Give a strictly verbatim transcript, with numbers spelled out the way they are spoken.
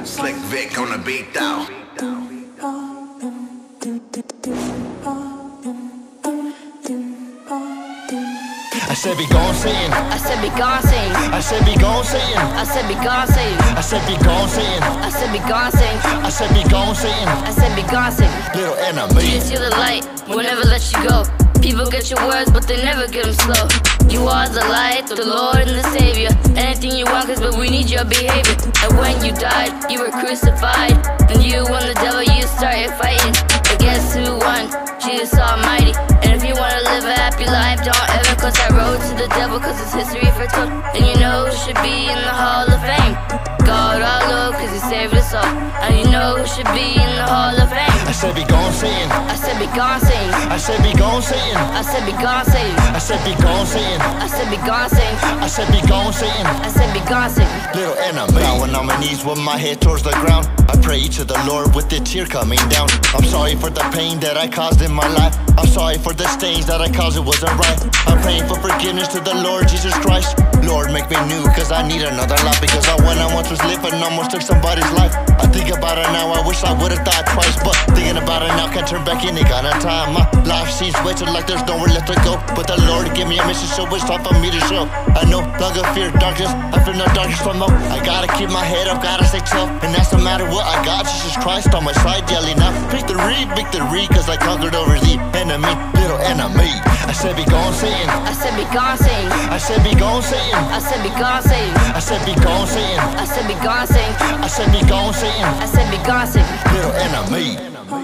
Slick Vic on the beat though. I said be gone saying, I said be gone saying, I said be gone saying, I said be gone saying, I said be gone saying, I said be gone saying, I said be gone saying, I said be gone saying. little enemy. Jesus, you're the light, we'll never let you go. People get your words, but they never get them slow. You are the light, the Lord and the Savior. Anything you want, cause but we need your behavior. And when you died, you were crucified. Then you won the devil, you started fighting. But guess who won? Jesus Almighty. And if you wanna live a happy life, don't ever cross that road to the devil, cause it's history foretold. And you know who should be in the Hall of Fame? God our Lord, cause he saved us all. And you know who should be in the Hall of Fame? I said be gone saying, I said be gone saying, I said be gone saying, I said be gone saying, I said be gone saying, I said be gone saying, I said be gone saying, I said be gone saying. little enemy. Bowing on my knees with my head towards the ground, I pray to the Lord with the tear coming down. I'm sorry for the pain that I caused in my life. I'm sorry for the stains that I caused, it wasn't right. I'm praying for forgiveness to the Lord Jesus Christ. Lord, make me new, cause I need another life. Because I when I once was living almost took somebody's life. I think about it now, I wish I would've died twice. But thinking about it now, can't turn back in, it got no time. My life seems wasted like there's nowhere left to go. But the Lord gave me a mission, so it's time for me to show. I no longer fear darkness, I fear no darkness from no. I gotta keep my head up, gotta stay tough. And that's no matter what I got, Jesus Christ on my side yelling out victory, victory, cause I conquered over the enemy, little enemy. I said be gone saying, I said be gone saying, I said be gone saying, I said be gone saying, I said be gone saying, I said be gone saying, I said be gone saying, I said be gone saying. little enemy.